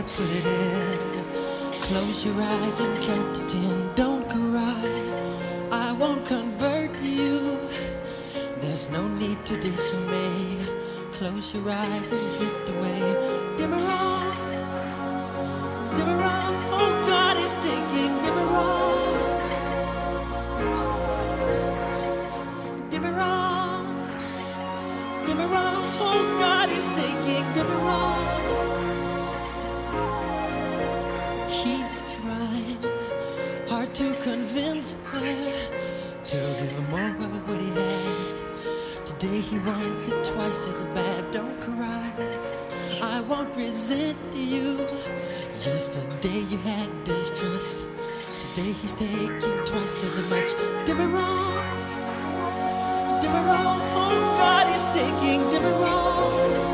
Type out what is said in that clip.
I put it in. Close your eyes and count to 10. Don't cry, I won't convert you. There's no need to dismay. Close your eyes and drift away. Deborah, Deborah, oh God is taking Deborah. Deborah, Deborah, oh God is taking Deborah. He's trying hard to convince her to give him more of what he had. Today he wants it twice as bad. Don't cry, I won't resent you. Yesterday you had distrust. Today he's taking twice as much. Deborah, Deborah, oh God is taking Deborah.